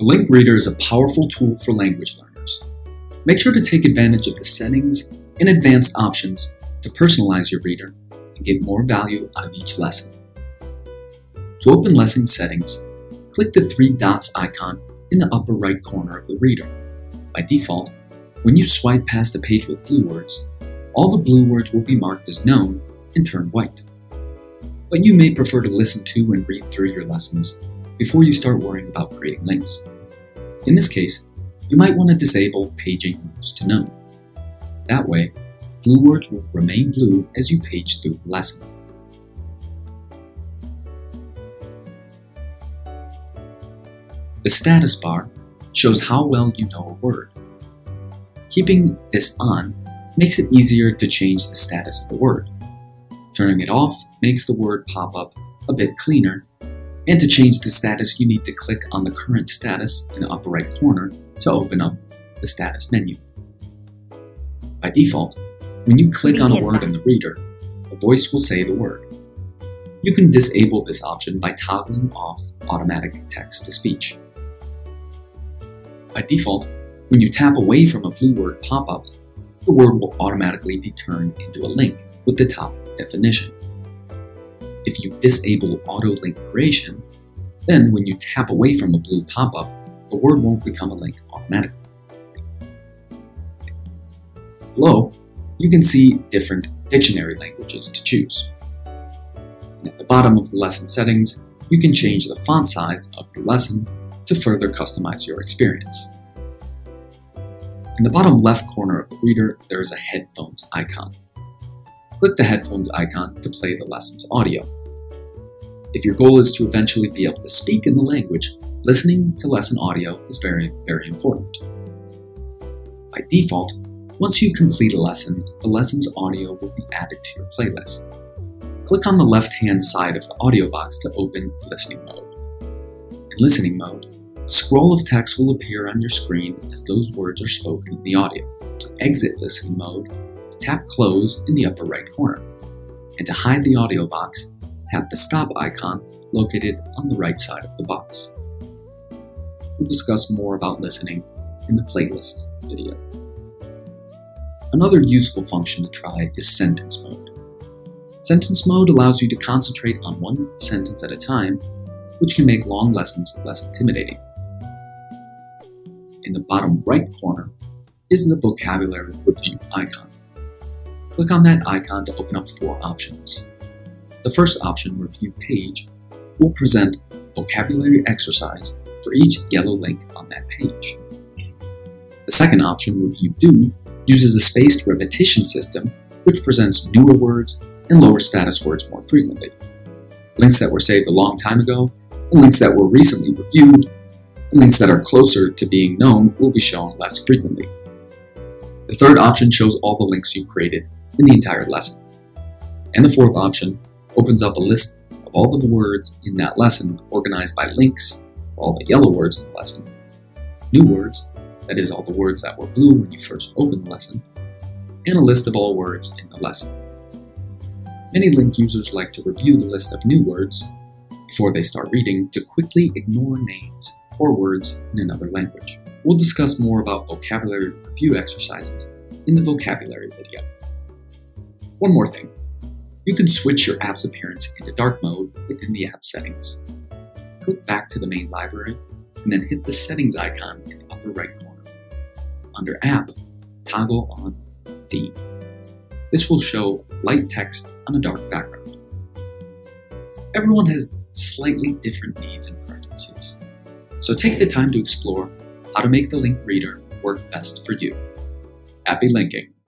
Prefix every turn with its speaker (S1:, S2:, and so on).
S1: A link reader is a powerful tool for language learners. Make sure to take advantage of the settings and advanced options to personalize your reader and get more value out of each lesson. To open lesson settings, click the three dots icon in the upper right corner of the reader. By default, when you swipe past a page with blue words, all the blue words will be marked as known and turn white. But you may prefer to listen to and read through your lessons before you start worrying about creating links. In this case, you might want to disable paging moves to known. That way, blue words will remain blue as you page through the lesson. The status bar shows how well you know a word. Keeping this on makes it easier to change the status of the word. Turning it off makes the word pop up a bit cleaner, and to change the status you need to click on the current status in the upper right corner to open up the status menu. By default, when you click on a word in the reader, a voice will say the word. You can disable this option by toggling off automatic text-to-speech. By default, when you tap away from a blue word pop-up, the word will automatically be turned into a link with the top definition. If you disable auto-link creation, then when you tap away from a blue pop-up, the word won't become a link automatically. Below, you can see different dictionary languages to choose. And at the bottom of the lesson settings, you can change the font size of your lesson to further customize your experience. In the bottom left corner of the reader, there is a headphones icon. Click the headphones icon to play the lesson's audio. If your goal is to eventually be able to speak in the language, listening to lesson audio is very important. By default, once you complete a lesson, the lesson's audio will be added to your playlist. Click on the left-hand side of the audio box to open listening mode. In listening mode, a scroll of text will appear on your screen as those words are spoken in the audio. To exit listening mode, tap Close in the upper right corner. And to hide the audio box, tap the Stop icon located on the right side of the box. We'll discuss more about listening in the playlists video. Another useful function to try is sentence mode. Sentence mode allows you to concentrate on one sentence at a time, which can make long lessons less intimidating. In the bottom right corner is the vocabulary review icon. Click on that icon to open up four options. The first option, Review Page, will present a vocabulary exercise for each yellow link on that page. The second option, Review Do, uses a spaced repetition system which presents newer words and lower status words more frequently. Links that were saved a long time ago, and links that were recently reviewed, and links that are closer to being known will be shown less frequently. The third option shows all the links you created in the entire lesson. And the fourth option opens up a list of all the words in that lesson organized by links for all the yellow words in the lesson, new words, that is all the words that were blue when you first opened the lesson, and a list of all words in the lesson. Many link users like to review the list of new words before they start reading to quickly ignore names or words in another language. We'll discuss more about vocabulary review exercises in the vocabulary video. One more thing. You can switch your app's appearance into dark mode within the app settings. Click back to the main library and then hit the settings icon in the upper right corner. Under App, toggle on Theme. This will show light text on a dark background. Everyone has slightly different needs and preferences, so take the time to explore how to make the link reader work best for you. Happy linking!